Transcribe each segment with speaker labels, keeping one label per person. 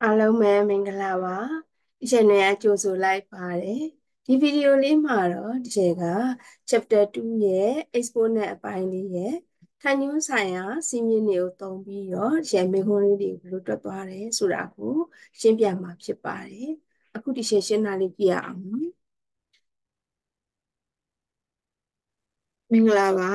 Speaker 1: အားလုံးပဲမင်္ဂလာပါဒီ channel ကကြိုဆိုလိုက်ပါတယ်ဒီဗီဒီယိုလေးမှာတော့ဒီက chapter 2ရဲ့ exponent အပိုင်းလေးရဲ့ထိုင်ညွှန်းဆိုင်ရာစီးမြင့်တွေကိုသုံးပြီးတော့ဒီမေးခွန်းလေးတွေဘယ်လိုတွက်သွားတယ်ဆိုတာကိုရှင်းပြမှာဖြစ်ပါတယ်အခုဒီရှင်းတာလေးပြရအောင်မင်္ဂလာပါ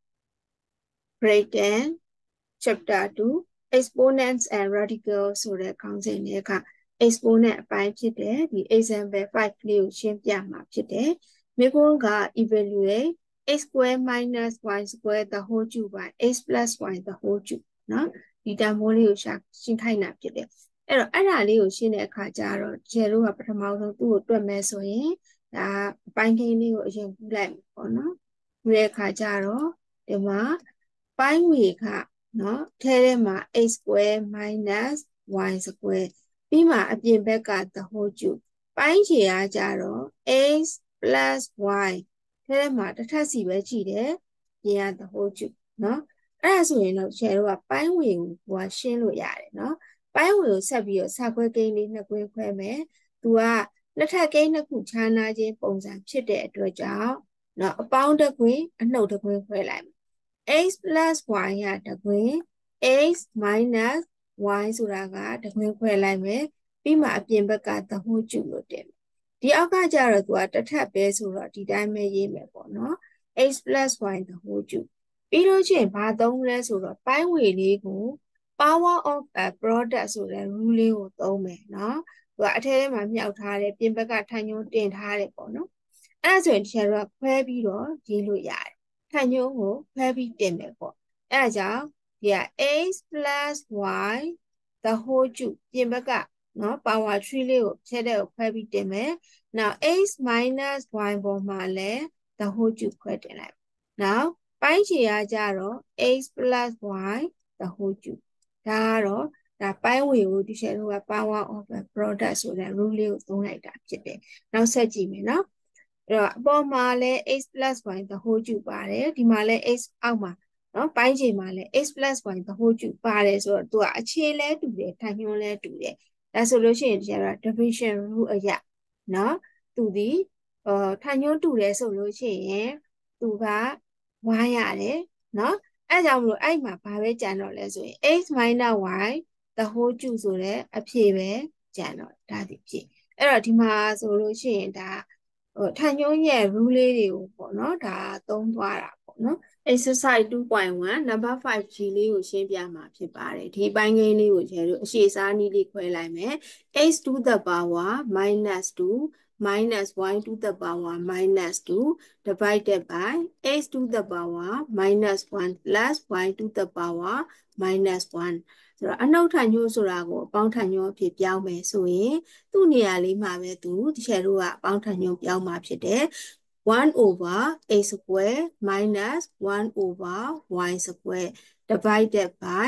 Speaker 1: grade 10 chapter 2 exponents and radicals ဆိုတဲ့ခေါင်းစဉ်လေးက exponent အပိုင်းဖြစ်တယ်ဒီ example 5လေးကိုရှင်းပြမှာဖြစ်တယ်မိကုန်းက evaluate x square minus y square the whole cube by x plus y the whole cube เนาะဒီတန်ဖိုးလေးကိုရှင်းခိုင်းတာဖြစ်တယ်အဲ့တော့အဲ့ဒါလေးကိုရှင်းတဲ့အခါကျတော့ကျယ်တို့ကပထမဆုံးသူ့ကိုတွက်မယ်ဆိုရင်ဒါအပိုင်းကိန်းလေးကိုအရင်ကူးလိုက်ပေါ့နော်ကူးတဲ့အခါကျတော့ဒီမှာပိုင်းဝေခเนาะထဲထဲမှာ x square minus y square ပြီးမှအပြင်ဘက်က the whole cube ပိုင်းခြေကကြတော့ x plus y ထဲထဲမှာတစ်ထပ်စီပဲကြည့်တယ်ပြင်က the whole cube เนาะအဲ့ဒါဆိုရင်တော့ကျယ်တို့ကပိုင်းဝေကိုဟိုရှင်းလို့ရတယ်เนาะပိုင်းဝေကိုဆက်ပြီးတော့စာခွဲကိန်းလေးနှစ်ခွဲခွဲမယ်သူကနှစ်ထပ်ကိန်းနှစ်ခုခြားနာခြင်းပုံစံဖြစ်တဲ့အတွက်ကြောင့်เนาะအပေါင်းတစ်ခွင်းအနှုတ်တစ်ခွင်းခွဲလိုက်မယ်x plus y ကတစ်ခွင်း x minus y ဆိုတာကတစ်ခွင်းခွဲလိုက်မယ်ပြီးမှအပြင်ဘက်က the whole cube လို့တင်မယ်ဒီအောက်ကကျတော့သူကတစ်ထပ်ပဲဆိုတော့ဒီတိုင်းပဲရေးမယ်ပေါ့နော် x plus y the whole cube ပြီးလို့ချင်းဘာသုံးလဲဆိုတော့ပိုင်းဝေလေးကို power of a product ဆိုတဲ့ rule လေးကိုသုံးမယ်နော်သူကအထဲထဲမှာမြှောက်ထားတယ်ပြင်ဘက်ကထိုင်ညွှန်းတင်ထားတယ်ပေါ့နော်အဲ့ဒါဆိုရင်ဒီကတော့ခွဲပြီးတော့ရေးလို့ရတယ်ထိုင်ညွှန်းကိုခွဲပြီးတင်မယ်ပေါ့အဲ့ဒါကြောင့်ဒီက x plus y the whole cube ပြင်ဘက်ကနော် power 3လေးကိုဖြဲတဲ့ကိုခွဲပြီးတင်မယ်နောက် x minus y ပေါ်မှာလဲthe whole cube ခွဲတင်လိုက်နောက်ပိုင်းခြေကကြတော့ x plus y the whole cube ဒါကတော့ဒါပိုင်းဝေကိုဒီချက်တို့က power of a product ဆိုတဲ့ rule လေးကိုသုံးလိုက်တာဖြစ်တယ်နောက်ဆက်ကြည့်မယ်နော်အဲ့တော့အပေါ်မှာလဲ x plus y the whole cube ပါတယ်ဒီမှာလဲ x အောက်မှာနော်ပိုင်းခြေမှာလဲ x plus y the whole cube ပါတယ်ဆိုတော့သူကအခြေလဲတူတယ်ထိုင်ညွှန်းလဲတူတယ်ဒါဆိုလို့ရှိရင်ဒီက division rule အရာနော်သူဒီထိုင်ညွှန်းတူတယ်ဆိုလို့ရှိရင်သူကဝိုင်းရတယ်နော်အဲ့ကြောင့်မလို့အဲ့မှာဘာပဲကြံတော့လဲဆိုရင် x minus y the whole cube ဆိုတဲ့အဖြေပဲကြံတော့ဒါဒီဖြစ်အဲ့တော့ဒီမှာဆိုလို့ရှိရင်ဒါထိုင်ညွှန်းရဲ့ rule လေးတွေကိုပေါ့နော်ဒါသုံးသွားတာပေါ့နော် exercise 2.1 number 5G လေးကိုရှင်းပြမှာဖြစ်ပါတယ်ဒီပိုင်းကိန်းလေးကိုကျဲတို့အရှေ့စားနည်းလေးခွဲလိုက်မယ် x to the power minus 2 minus y to the power minus 2 divided by x to the power minus 1 plus y to the power minus 1ဆိုတော့အနှုတ်ထိုင်ညွှန်းဆိုတာကိုအပေါင်းထိုင်ညွှန်းအဖြစ်ပြောင်းမယ်ဆိုရင်သူ့နေရာလေးမှာပဲသူဒီချက်တို့ကအပေါင်းထိုင်ညွှန်းပြောင်းမှာဖြစ်တယ်1 over x square minus 1 over y square divided by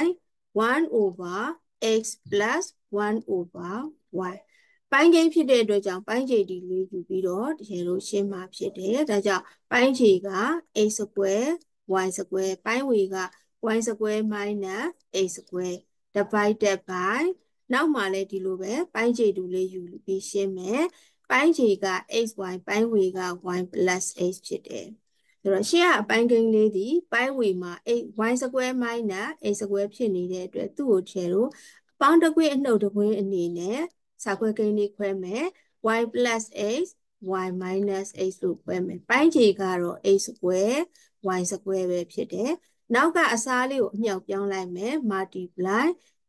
Speaker 1: 1 over x plus 1 over y ပိုင်းကိန်းဖြစ်တဲ့အတွက်ကြောင့်ပိုင်းခြေဒီလေးယူပြီးတော့ဒီလိုရှင်းမှာဖြစ်တယ်ဒါကြောင့်ပိုင်းခြေက x square y square ပိုင်းဝေက y square minus x square divided by နောက်မှာလည်းဒီလိုပဲပိုင်းခြေတူလေးယူပြီးရှင်းမယ်ပိုင်းခြေက xy ပိုင်းဝေက y plus x ဖြစ်တယ်ဆိုတော့ရှေ့ကအပိုင်းကိန်းလေးဒီပိုင်းဝေမှာ y square minus x square ဖြစ်နေတဲ့အတွက်သူ့ကိုချေလို့အပေါင်းတစ်ခွင့်အနှုတ်တစ်ခွင့်အနေနဲ့စာခွဲကိန်းလေးခွဲမယ် y plus x y minus x လို့ခွဲမယ်ပိုင်းခြေကတော့ x square y square ပဲဖြစ်တယ်နောက်ကအစားလေးကိုအမြောက်ပြောင်းလိုက်မယ် multiply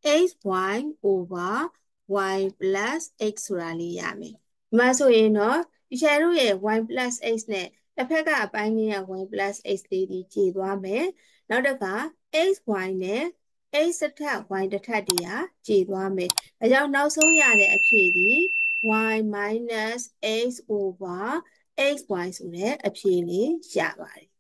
Speaker 1: xy over y plus x ဆိုတာလေးရမယ်ဒီမှာဆိုရင်တော့ဒီချာတို့ရဲ့ y plus x နဲ့တစ်ဖက်ကအပိုင်းကြီးက y plus x လေးဒီခြေသွားမယ်နောက်တစ်ခါ xy နဲ့ x တစ်ထပ် y တစ်ထပ်တည်းဟာခြေသွားမယ်ဒါကြောင့်နောက်ဆုံးရတဲ့အဖြေဒီ y minus x over xy ဆိုတဲ့အဖြေလေးရပါတယ်